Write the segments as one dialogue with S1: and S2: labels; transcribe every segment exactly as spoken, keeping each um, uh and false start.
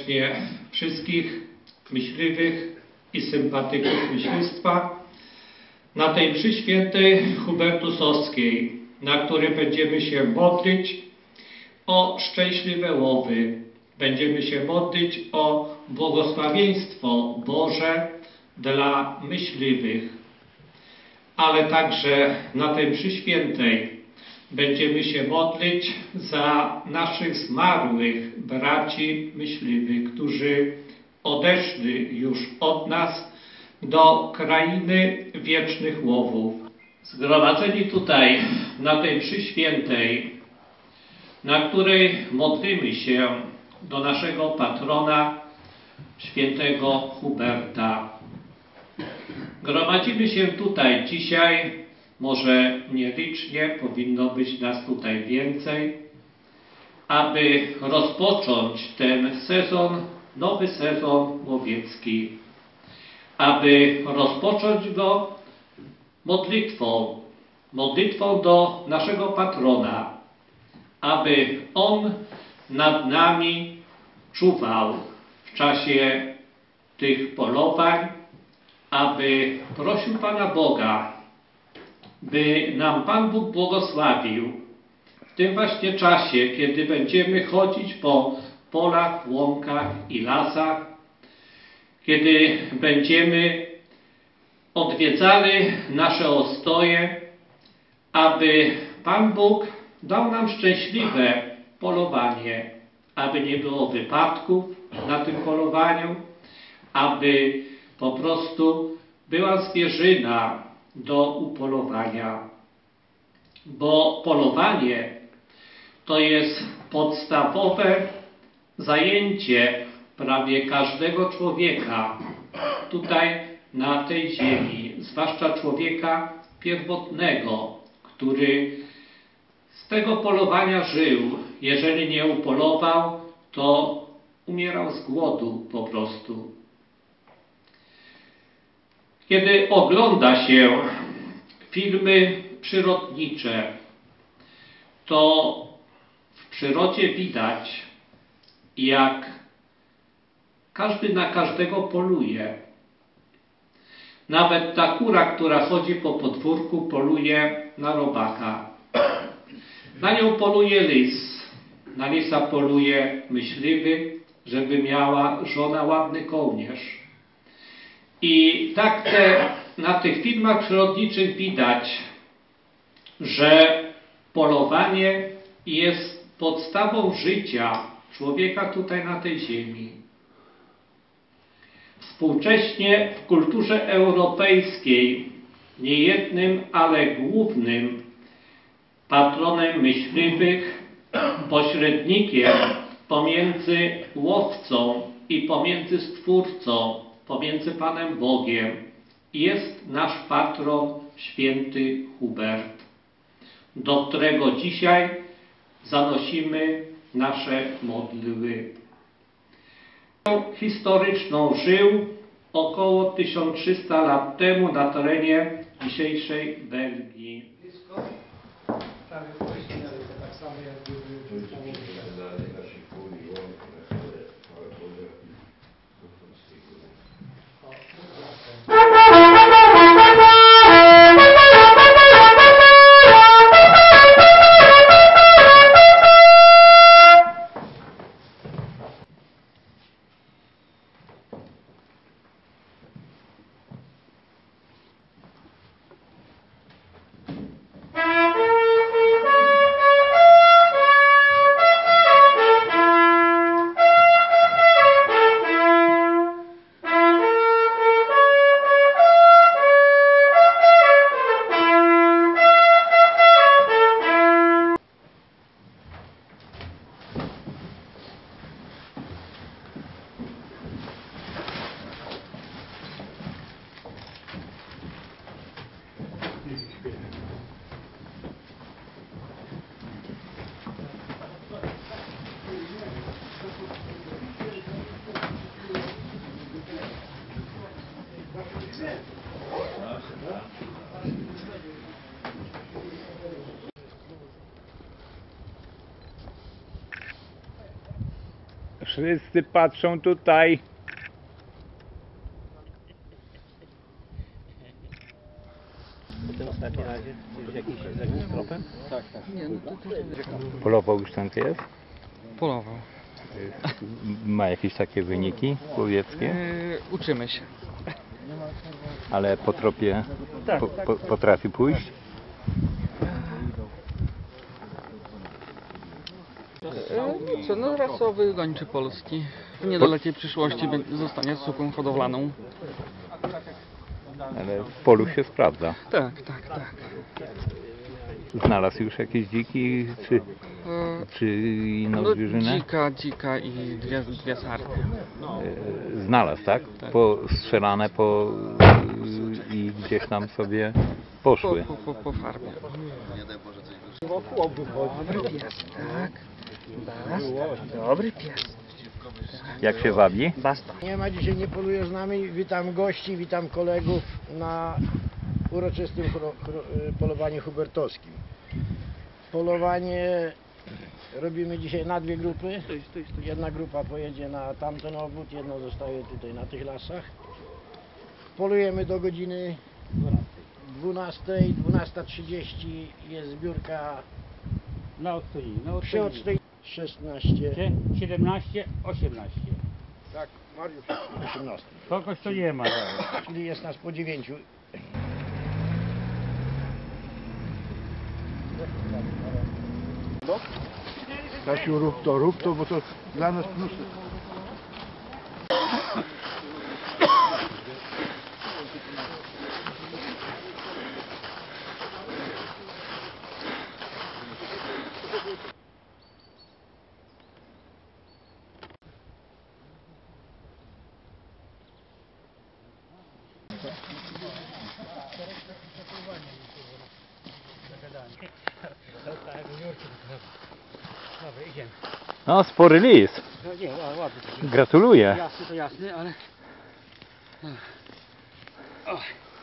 S1: serdecznie wszystkich myśliwych i sympatyków myślistwa na tej mszy świętej hubertusowskiej, na której będziemy się modlić o szczęśliwe łowy. Będziemy się modlić o błogosławieństwo Boże dla myśliwych. Ale także na tej mszy świętej będziemy się modlić za naszych zmarłych braci myśliwych, którzy odeszli już od nas do krainy wiecznych łowów. Zgromadzeni tutaj na tej mszy świętej, na której modlimy się do naszego patrona, świętego Huberta. Gromadzimy się tutaj dzisiaj, może nielicznie, powinno być nas tutaj więcej, aby rozpocząć ten sezon, nowy sezon łowiecki, aby rozpocząć go modlitwą, modlitwą do naszego patrona, aby On nad nami czuwał w czasie tych polowań, aby prosił Pana Boga, by nam Pan Bóg błogosławił w tym właśnie czasie, kiedy będziemy chodzić po polach, łąkach i lasach, kiedy będziemy odwiedzali nasze ostoje, aby Pan Bóg dał nam szczęśliwe polowanie, aby nie było wypadków na tym polowaniu, aby po prostu była zwierzyna do upolowania. Bo polowanie to jest podstawowe zajęcie prawie każdego człowieka tutaj na tej ziemi, zwłaszcza człowieka pierwotnego, który z tego polowania żył. Jeżeli nie upolował, to umierał z głodu po prostu. Kiedy ogląda się filmy przyrodnicze, to w przyrodzie widać, jak każdy na każdego poluje. Nawet ta kura, która chodzi po podwórku, poluje na robaka. Na nią poluje lis. Na lisa poluje myśliwy, żeby miała żona ładny kołnierz. I tak te, na tych filmach przyrodniczych widać, że polowanie jest podstawą życia człowieka tutaj na tej ziemi. Współcześnie w kulturze europejskiej niejednym, ale głównym patronem myśliwych, pośrednikiem pomiędzy łowcą i pomiędzy Stwórcą, pomiędzy Panem Bogiem jest nasz patron, święty Hubert, do którego dzisiaj zanosimy nasze modlitwy. Historyczną żył około tysiąc trzysta lat temu na terenie dzisiejszej Belgii.
S2: Prawie wcześniej, ale to tak samo jak były
S3: Wszyscy patrzą tutaj.
S4: W ostatnim razie już jakiś zabił z tropem?
S2: Tak, tak.
S4: Nie, no to, to...
S3: Polował już ten pies?
S5: Polował.
S3: Ma jakieś takie wyniki łowieckie?
S5: Yy, uczymy się.
S3: Ale po tropie po, po, potrafi pójść?
S5: Yy, co, no rasowy gończy polski. W niedalekiej przyszłości będzie- zostanie suką hodowlaną.
S3: Ale w polu się sprawdza.
S5: Tak, tak, tak.
S3: Znalazł już jakieś dziki czy,
S5: Yy,
S3: czy inną
S5: no,
S3: zwierzynę?
S5: dzika, dzika i dwie, dwie sarny.
S3: E, Znalazł, tak?
S5: Tak.
S3: Postrzelane po, i gdzieś tam sobie
S5: Po,
S3: poszły.
S5: po, po, po farbie. Dobry pies, tak. Basta. Dobry pies.
S3: Jak się wabi?
S5: Basta.
S2: Nie ma dzisiaj, nie poluje z nami. Witam gości, witam kolegów na uroczystym chro, chro, polowaniu hubertowskim. Polowanie robimy dzisiaj na dwie grupy. Jedna grupa pojedzie na tamten obwód, jedna zostaje tutaj na tych lasach. Polujemy do godziny dwunastej, dwunasta trzydzieści jest zbiórka
S6: Na odstoi, na
S2: przy
S6: odstoi.
S2: szesnaście.
S6: siedemnaście, osiemnaście.
S2: Tak, Mariusz. osiemnaście.
S6: Kogoś to nie ma.
S2: Czyli jest nas po dziewięciu. Stasiu, rób to, rób to, bo to dla nas plus.
S6: Dobra, idziemy.
S3: No, spory lis.
S6: No nie, ła- ładny.
S3: Gratuluję.
S6: Jasny to jasny, ale... O.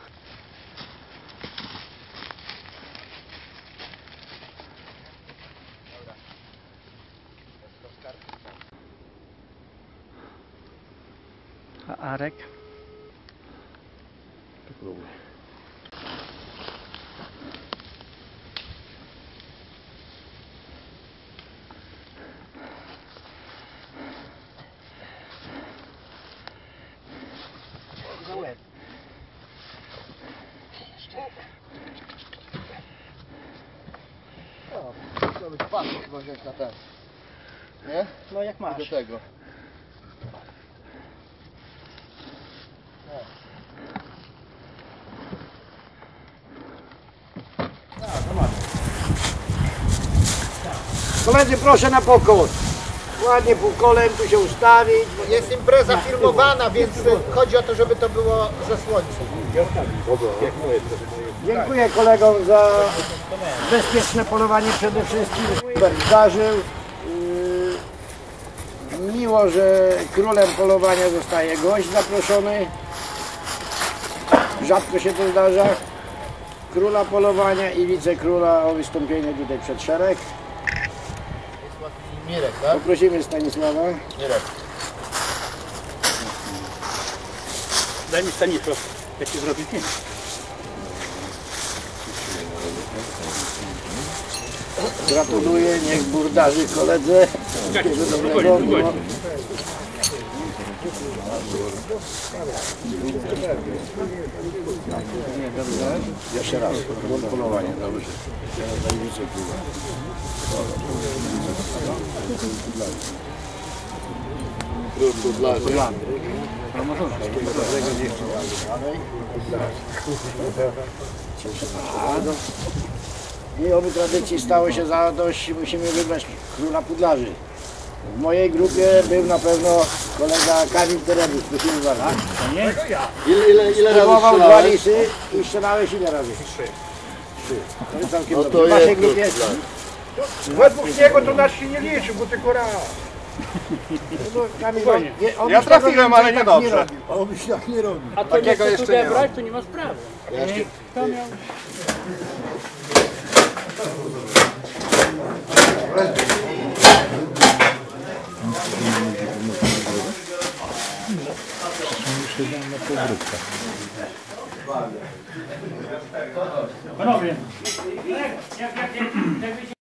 S6: A Arek? No jak masz. Do tego.
S2: Koledzy, proszę na pokój. Ładnie półkolem tu się ustawić.
S7: Jest impreza filmowana, więc chodzi o to, żeby to było ze słońcem.
S2: Dziękuję kolegom za bezpieczne polowanie przede wszystkim. Hubert zdarzył. Yy, Miło, że królem polowania zostaje gość zaproszony. Rzadko się to zdarza. Króla polowania i wicekróla o wystąpienie tutaj przed szereg.
S7: Mirek, tak?
S2: Poprosimy Stanisława.
S7: Mirek.
S6: Daj mi Stanisław, jak ci zrobić zdjęcie.
S2: Gratuluję, niech burdarzy koledze. Wszystkiego dobrego. No. Jeszcze raz, polowanie, dobrze. I oby tradycji stało się zadość, musimy wybrać króla pudlarzy. W mojej grupie był na pewno kolega Kamil Terebus, prosimy bardzo.
S7: Ile, ile, ile razy
S2: Próbował dwa
S7: strzelałeś?
S2: lisy i strzelałeś ile razy? Trzy. Trzy. To jest całkiem
S7: No
S2: dobrze.
S7: to
S2: W waszej
S7: jest
S2: grupie
S7: krótko.
S2: według niego to nas się nie liczy, bo tylko raz. No, Kamil, on, nie, on
S7: Ja
S2: już tego
S7: trafiłem,
S2: więcej
S7: ale nie
S2: tak
S7: dobrze.
S2: robił. On byś tak nie robił.
S6: A to nie chce tu brać, to nie ma sprawy.
S3: Sprzedam na powrót.
S6: Panowie, jak, jak, jak, jak